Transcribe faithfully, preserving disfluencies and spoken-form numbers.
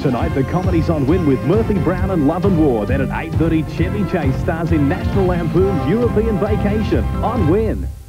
Tonight, the comedy's on Win with Murphy Brown and Love and War. Then at eight thirty, Chevy Chase stars in National Lampoon's European Vacation on Win.